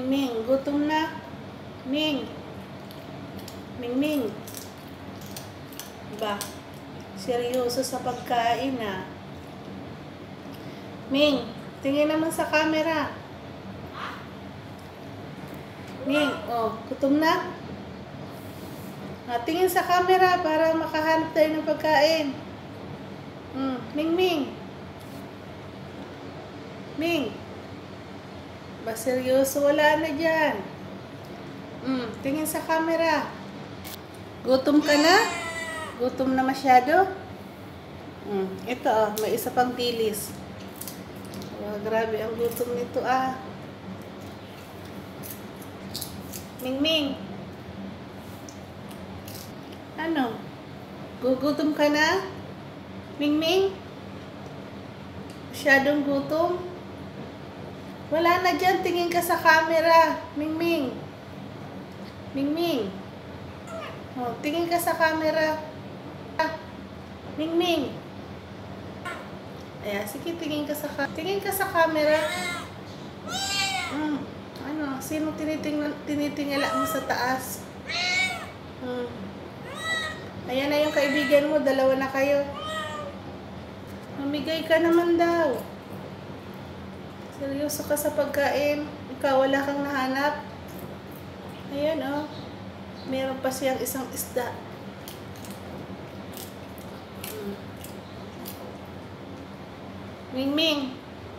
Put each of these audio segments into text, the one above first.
Ming, gutom na. Ming. Ming. Ba? Seryoso sa pagkain ah. Ming, tingin naman sa camera. Ming, oh, gutom na? Tingin sa camera para makahanap tayo ng pagkain. Ming. Ming. Ba, seryoso? Wala na dyan. Tingin sa camera. Gutom ka na? Gutom na masyado? Ito oh, may isa pang tilis. Oh, grabe ang gutom nito ah. Ming. Ano? Gugutom ka na? Ming? Masyadong gutom? Wala na dyan. Tingin ka sa camera. Ming. Oh, tingin ka sa camera. Ming. Ayan, sige, tingin ka sa camera. Ano? Sino tinitingala mo sa taas? Ayan na yung kaibigan mo. Dalawa na kayo. Mamigay ka naman daw. Seryoso ka sa pagkain. Ikaw, wala kang nahanap. Ayan, oh. Meron pa siyang isang isda. Ming.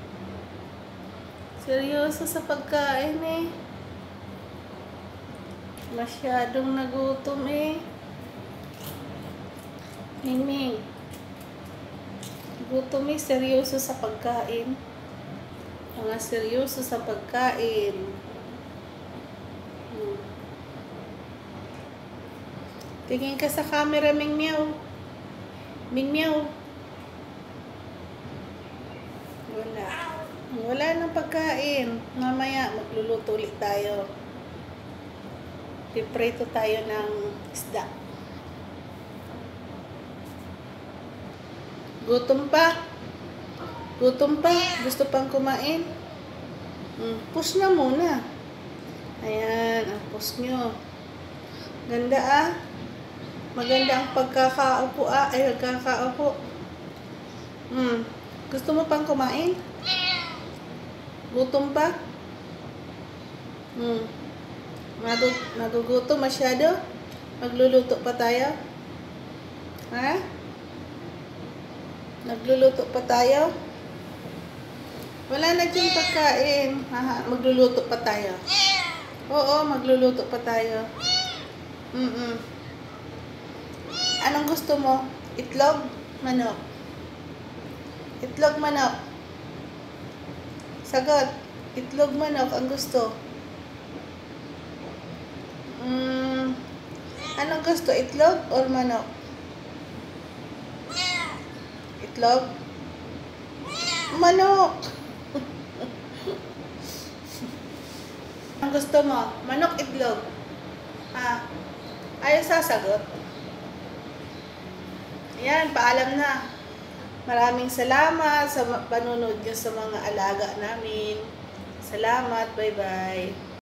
Seryoso sa pagkain eh. Masyadong nagutom eh. Ming. Gutom eh. Seryoso sa pagkain. Mga seryoso sa pagkain. Tingin ka sa camera, Ming Meow. Wala nang pagkain. Mamaya, magluluto ulit tayo. Piprito tayo ng isda. Gutom pa? Gusto pang kumain? Push na muna. Ayan, ang push nyo. Ganda ah. Maganda ang pagkakaupo ah. Ay, pagkakaupo. Gusto mo pang kumain? Gutom pa? Nagugutom masyado? Magluluto pa tayo? Ha? Nagluluto pa tayo? Wala na dyan pagkain. Magluluto pa tayo. Oo, magluluto pa tayo. Anong gusto mo? Itlog? Manok? Itlog, manok? Sagot. Itlog, manok ang gusto. Anong gusto? Itlog or manok? Itlog? Manok! Ang gusto mo? Manok, itlog? Ayaw sasagot? Ayan, paalam na. Maraming salamat sa panunod nyo sa mga alaga namin. Salamat, bye-bye.